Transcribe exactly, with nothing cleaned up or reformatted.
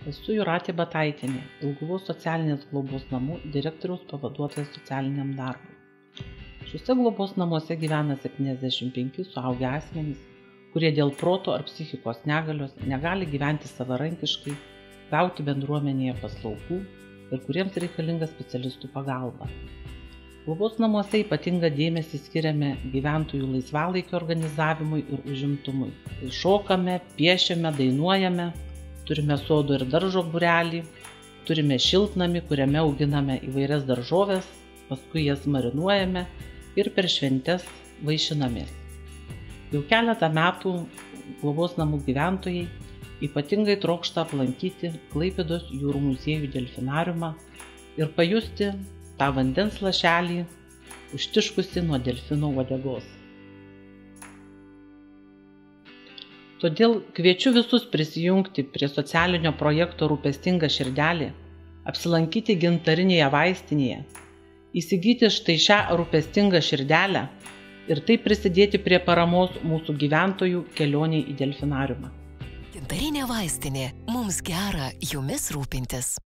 Esu Jūratė Bataitienė, Dauguvos socialinės globos namų direktoriaus pavaduotojas socialiniam darbui. Šiuose globos namuose gyvena septyniasdešimt penki suaugę asmenys, kurie dėl proto ar psichikos negalios negali gyventi savarankiškai, gauti bendruomenėje paslaugų ir kuriems reikalinga specialistų pagalba. Globos namuose ypatingą dėmesį skiriame gyventojų laisvalaikio organizavimui ir užimtumui. Šokame, piešiame, dainuojame, turime sodo ir daržo būrelį, turime šiltnamį, kuriame auginame įvairias daržoves, paskui jas marinuojame ir per šventes vaišinamės. Jau keletą metų globos namų gyventojai ypatingai trokšta aplankyti Klaipėdos jūrų muziejų delfinariumą ir pajusti tą vandens lašelį, užtiškusi nuo delfino uodegos. Todėl kviečiu visus prisijungti prie socialinio projekto Rūpestinga širdelė, apsilankyti gintarinėje vaistinėje, įsigyti štai šią rūpestingą širdelę ir taip prisidėti prie paramos mūsų gyventojų kelioniai į delfinariumą. Gintarinė vaistinė. Mums gera jumis rūpintis.